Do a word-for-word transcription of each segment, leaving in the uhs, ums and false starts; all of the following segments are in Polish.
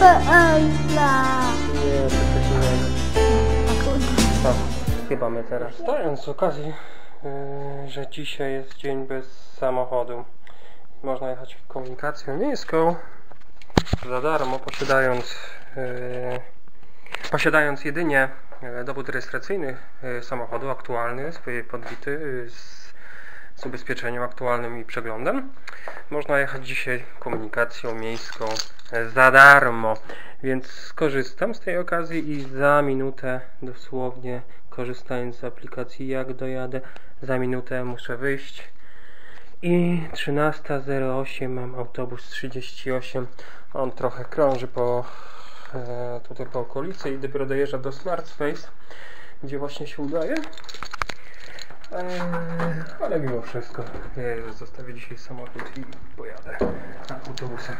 Pędzla. Nie, to coś innego. O, chyba my teraz. Stojąc z okazji, yy, że dzisiaj jest dzień bez samochodu. Można jechać komunikacją miejską za darmo, posiadając, yy, posiadając jedynie dowód rejestracyjny yy, samochodu aktualny, swój podbity yy, z, z ubezpieczeniem aktualnym i przeglądem. Można jechać dzisiaj komunikacją miejską yy, za darmo, więc skorzystam z tej okazji i za minutę dosłownie, korzystając z aplikacji Jak Dojadę, za minutę muszę wyjść. I trzynasta zero osiem mam autobus trzydzieści osiem. On trochę krąży po e, tutaj po okolicy i dopiero dojeżdża do Smart Space, gdzie właśnie się udaje. E, ale mimo wszystko e, zostawię dzisiaj samochód i pojadę autobusem.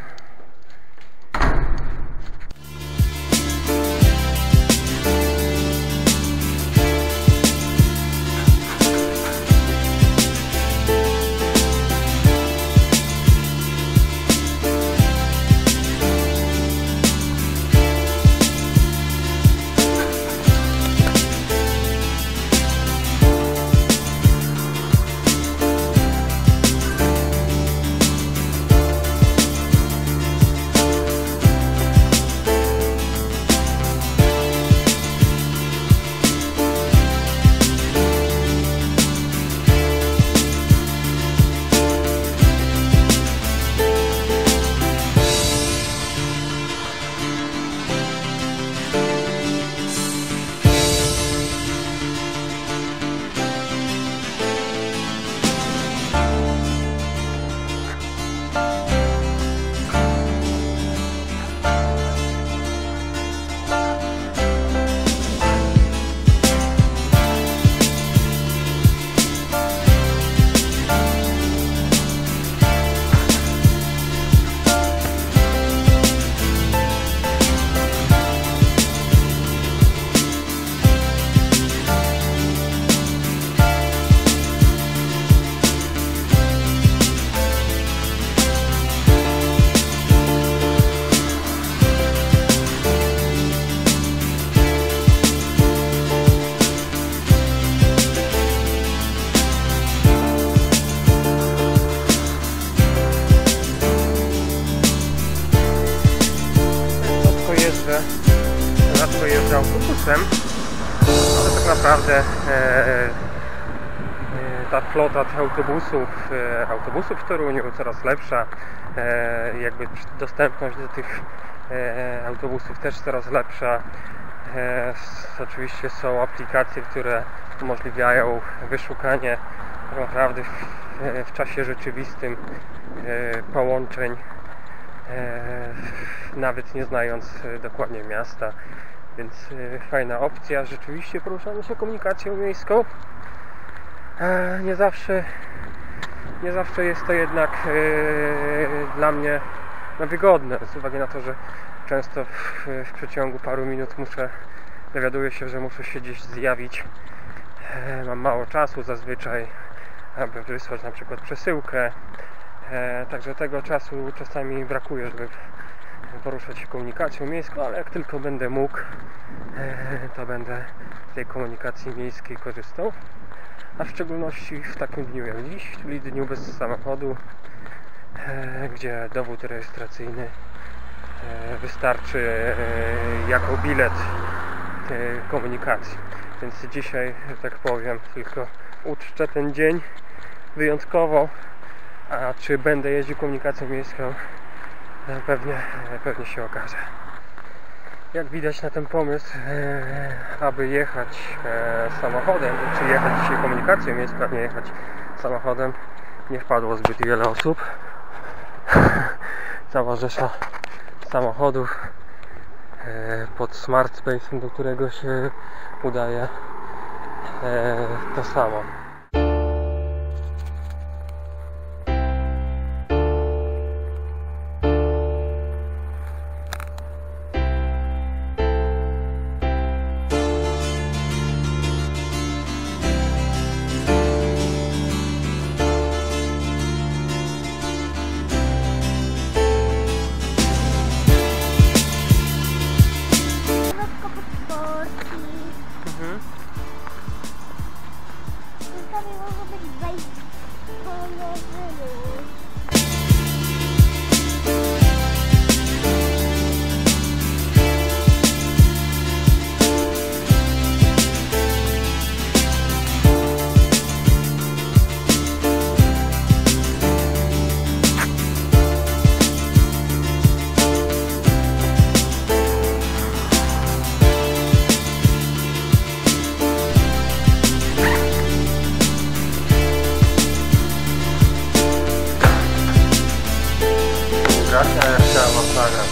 Rzadko jeżdżę autobusem, ale tak naprawdę e, e, ta flota tych autobusów, e, autobusów w Toruniu coraz lepsza, e, jakby dostępność do tych e, autobusów też coraz lepsza. E, oczywiście są aplikacje, które umożliwiają wyszukanie tak naprawdę w, w czasie rzeczywistym e, połączeń, E, nawet nie znając e, dokładnie miasta, więc e, fajna opcja. Rzeczywiście poruszamy się komunikacją miejską. E, nie zawsze nie zawsze jest to jednak e, dla mnie no, wygodne, z uwagi na to, że często w, w przeciągu paru minut muszę, dowiaduję się, że muszę się gdzieś zjawić. E, mam mało czasu zazwyczaj, aby wysłać na przykład przesyłkę. E, także tego czasu czasami brakuje, żeby poruszać się komunikacją miejską, ale jak tylko będę mógł, e, to będę z tej komunikacji miejskiej korzystał. A w szczególności w takim dniu jak dziś, czyli dniu bez samochodu, e, gdzie dowód rejestracyjny e, wystarczy e, jako bilet e, komunikacji. Więc dzisiaj, że tak powiem, tylko uczczę ten dzień wyjątkowo. A czy będę jeździł komunikacją miejską, pewnie, pewnie się okaże. Jak widać, na ten pomysł, aby jechać samochodem, czy jechać dzisiaj komunikacją miejską, a nie jechać samochodem, nie wpadło zbyt wiele osób. Cała rzesza samochodów pod Smart Space, do którego się udaje to samo. wam zagram.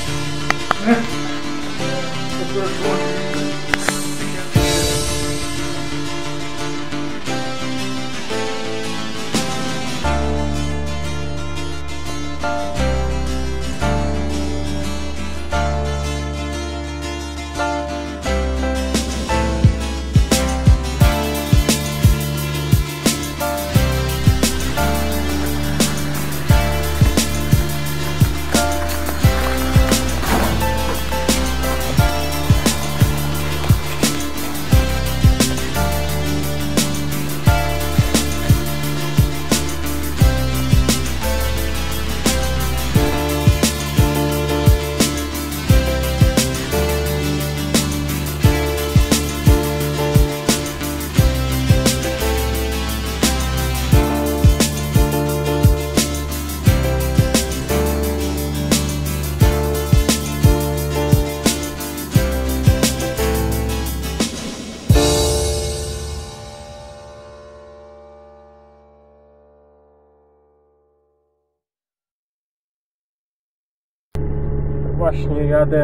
Właśnie jadę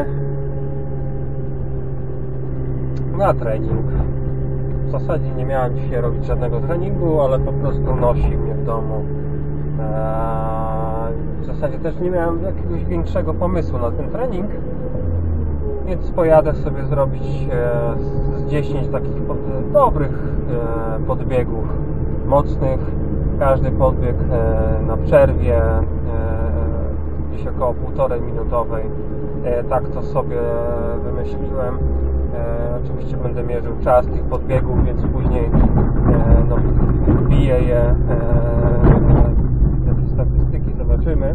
na trening. W zasadzie nie miałem dzisiaj robić żadnego treningu, ale po prostu nosi mnie w domu. Eee, w zasadzie też nie miałem jakiegoś większego pomysłu na ten trening, więc pojadę sobie zrobić e, z dziesięć takich pod, dobrych e, podbiegów mocnych. Każdy podbieg e, na przerwie, e, gdzieś około półtorej minutowej. E, tak to sobie wymyśliłem. E, oczywiście będę mierzył czas tych podbiegów, więc później e, no, wbiję je, e, jakieś statystyki zobaczymy.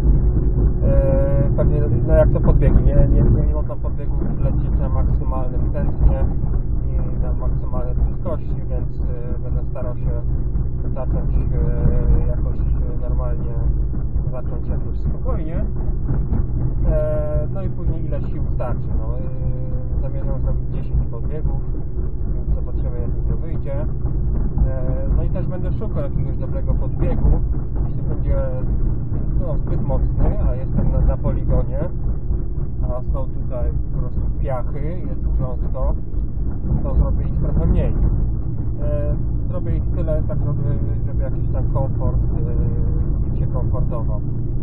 E, pewnie no jak to podbiegi, nie, nie, nie można podbiegów lecieć na maksymalnym tętnie i na maksymalnej prędkości, więc e, będę starał się zacząć e, jakoś normalnie, zacząć jakoś spokojnie. E, no i później ile sił starczy. No, e, zamierzam zrobić dziesięć podbiegów, więc zobaczymy, jak mi to wyjdzie. E, no i też będę szukał jakiegoś dobrego podbiegu. Jeśli będzie no, zbyt mocny, a jestem na, na poligonie, a są tutaj po prostu piachy, jest grząsko, to zrobię ich trochę mniej. E, zrobię ich tyle, tak żeby, żeby jakiś tam komfort, e, się komfortowo.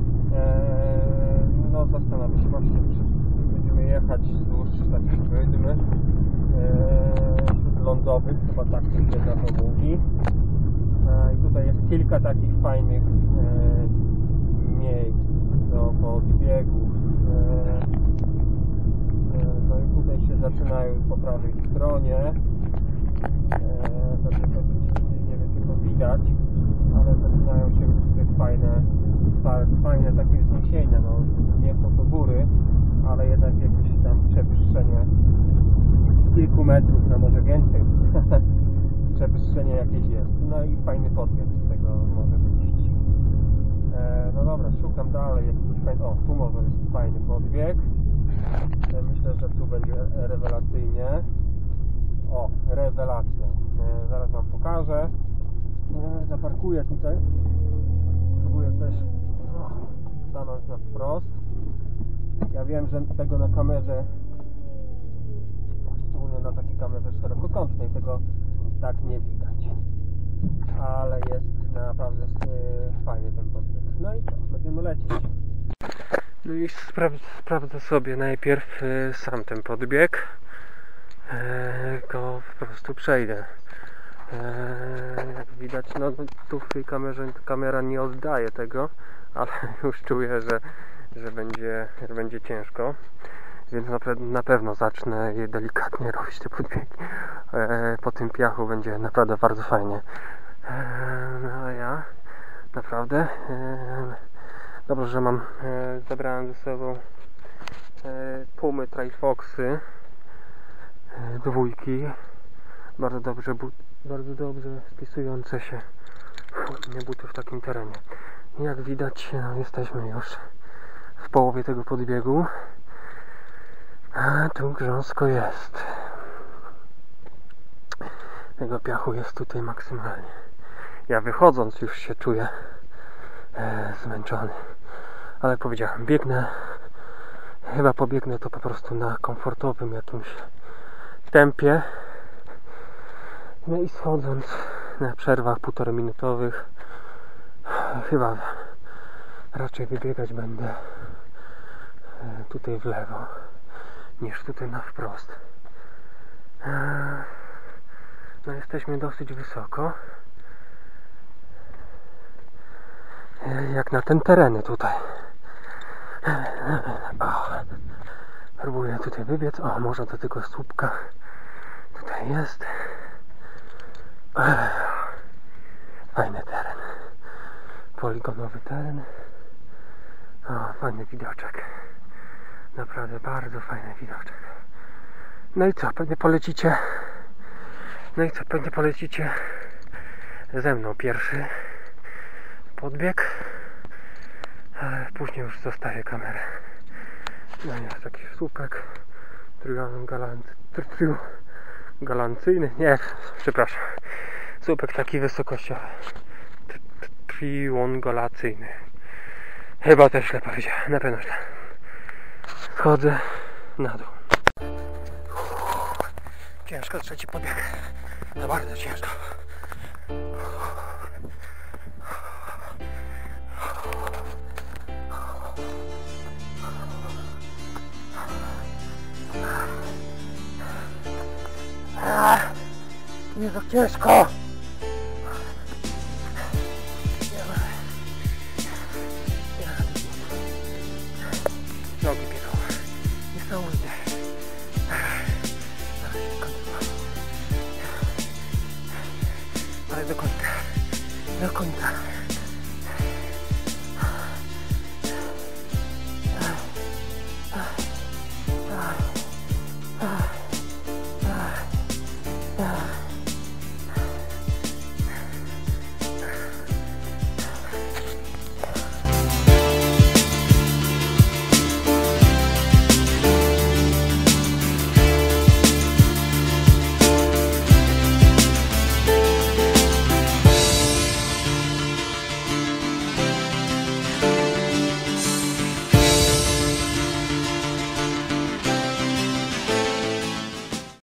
E, no zastanawiam się właśnie, czy będziemy jechać wzdłuż takich wydm e, lądowych, chyba tak to się na to mówi. E, I tutaj jest kilka takich fajnych e, miejsc do podbiegów. E, e, no i tutaj się zaczynają po prawej stronie. E, pewnie to nie wiem, czy to widać, ale zaczynają się już tutaj fajne, fajne takie zniesienia. No, nie są to góry, ale jednak jakieś tam przewyższenie kilku metrów, no może więcej. Przewyższenie jakieś jest. No i fajny podbieg z tego może wyjść. E, no dobra, szukam dalej. Jest coś fajny. O, tu może jest fajny podbieg. E, myślę, że tu będzie rewelacyjnie. O, rewelacja. E, zaraz wam pokażę. E, zaparkuję tutaj. Spróbuję też o, stanąć na wprost. Ja wiem, że tego na kamerze, szczególnie na takiej kamerze szerokokątnej, tego tak nie widać. Ale jest naprawdę fajny ten podbieg. No i co? Będziemy lecieć. No i sprawdzę, sprawdzę sobie najpierw sam ten podbieg. E, go po prostu przejdę. E, jak widać, no tu w tej kamerze kamera nie oddaje tego, ale już czuję, że, że, będzie, że będzie ciężko. Więc na, pe na pewno zacznę je delikatnie robić te podbiegi. E, po tym piachu będzie naprawdę bardzo fajnie. E, no a ja naprawdę e, dobrze, że mam e, zabrałem ze sobą e, Pumy Trifoxy e, dwójki. Bardzo dobrze, bardzo dobrze spisujące się nie buty w takim terenie. Jak widać, no, jesteśmy już w połowie tego podbiegu. A tu grząsko jest. Tego piachu jest tutaj maksymalnie. Ja wychodząc już się czuję e, zmęczony. Ale powiedziałem, biegnę Chyba pobiegnę to po prostu na komfortowym jakimś tempie. No i schodząc na przerwach półtorej minutowych, chyba raczej wybiegać będę tutaj w lewo niż tutaj na wprost. No jesteśmy dosyć wysoko, jak na ten tereny tutaj. O, próbuję tutaj wybiec. O, może do tego słupka tutaj jest. Fajny teren, poligonowy teren. O, fajny widoczek, naprawdę bardzo fajny widoczek. No i co, pewnie polecicie no i co, pewnie polecicie ze mną pierwszy podbieg, ale później już zostawię kamerę. No jest taki słupek galancyjny, nie, przepraszam, słupek taki wysokościowy, triangulacyjny. Chyba też źle powiedziałem, na pewno źle. Schodzę na dół. Ciężko trzeci podbieg, no bardzo ciężko. Nie tak ciężko. Nogi biegą. Niesamowite. Ale do końca. Do końca.